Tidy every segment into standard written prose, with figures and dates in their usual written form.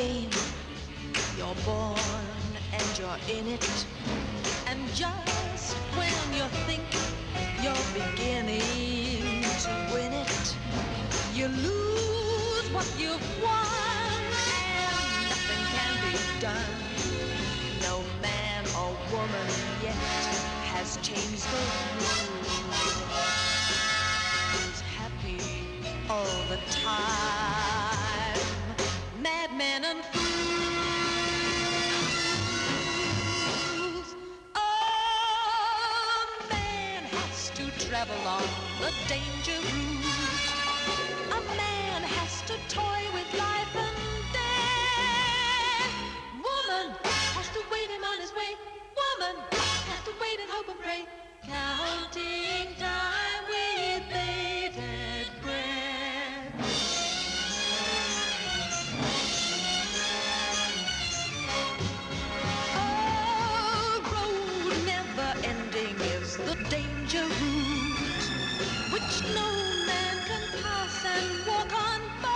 game. You're born and you're in it. And just when you think you're beginning to win it, you lose what you've won, and nothing can be done. No man or woman yet has changed the rules. Who's happy all the time? Madmen and fools. Oh, man has to travel on the danger route. A man has to toy with life and death. Woman has to wait him on his way. Woman has to wait and hope and pray, counting time with bated breath. Oh, road never ending is the danger route, which no man can pass and walk on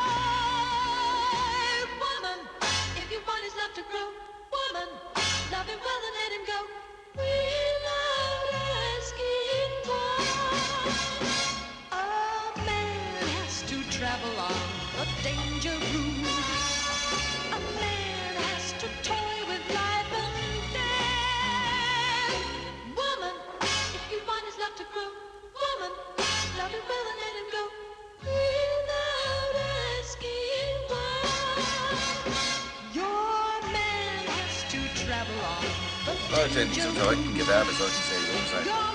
by. Woman, if you want his love to grow, woman, love him well and let him go without asking why. A man has to travel on the danger route. A man has to toy with life and death. Woman, if you want his love to grow, woman, love him well and let him go without asking why. Your man has to travel on the I tend danger to try and route. get out as I say also.